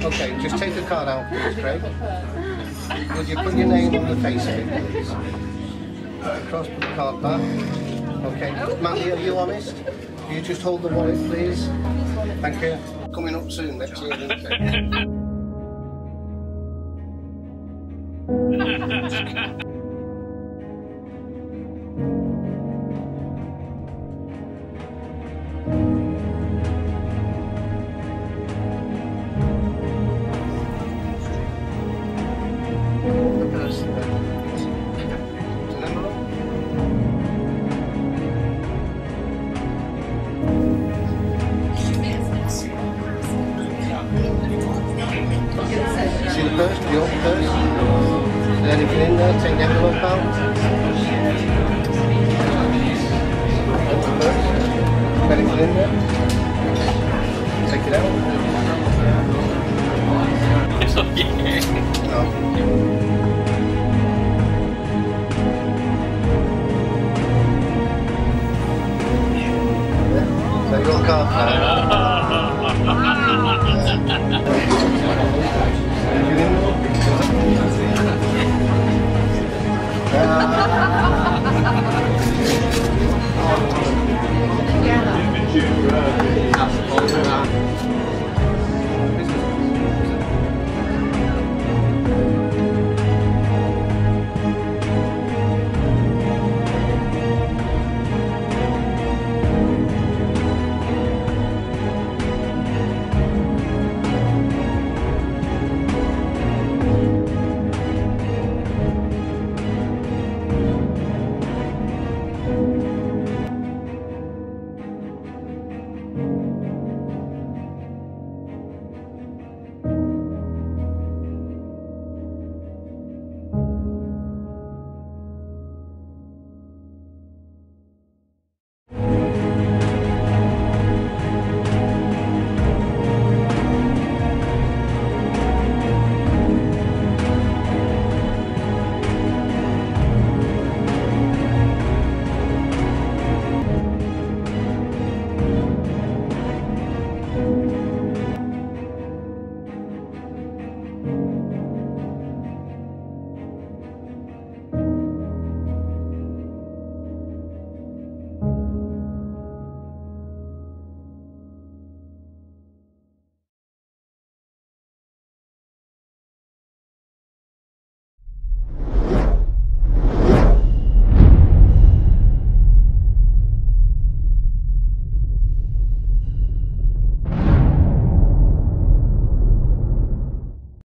Okay, just take the card out, please, Craig. Would you put your name on the face of it, please? Across, put the card back. Okay, Matty, are you honest? Will you just hold the wallet, please? Thank you. Coming up soon next year, isn't it? See the purse, your purse? Is there anything in there? Take the envelope out. That's the purse. Anything in there? Take it out. No. So your card now.